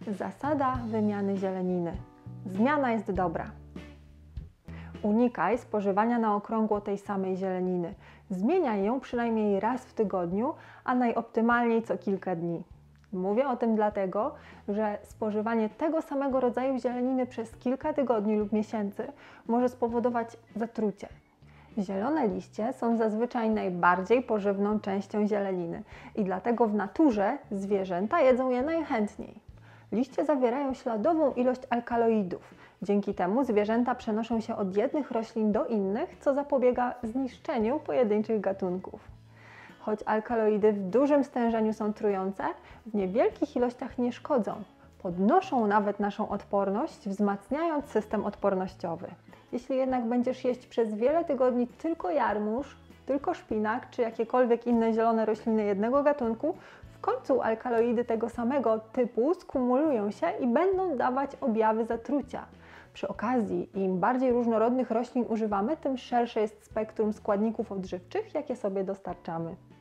Zasada wymiany zieleniny. Zmiana jest dobra. Unikaj spożywania na okrągło tej samej zieleniny. Zmieniaj ją przynajmniej raz w tygodniu, a najoptymalniej co kilka dni. Mówię o tym dlatego, że spożywanie tego samego rodzaju zieleniny przez kilka tygodni lub miesięcy może spowodować zatrucie. Zielone liście są zazwyczaj najbardziej pożywną częścią zieleniny i dlatego w naturze zwierzęta jedzą je najchętniej. Liście zawierają śladową ilość alkaloidów. Dzięki temu zwierzęta przenoszą się od jednych roślin do innych, co zapobiega zniszczeniu pojedynczych gatunków. Choć alkaloidy w dużym stężeniu są trujące, w niewielkich ilościach nie szkodzą. Podnoszą nawet naszą odporność, wzmacniając system odpornościowy. Jeśli jednak będziesz jeść przez wiele tygodni tylko jarmuż, tylko szpinak czy jakiekolwiek inne zielone rośliny jednego gatunku, w końcu alkaloidy tego samego typu skumulują się i będą dawać objawy zatrucia. Przy okazji, im bardziej różnorodnych roślin używamy, tym szersze jest spektrum składników odżywczych, jakie sobie dostarczamy.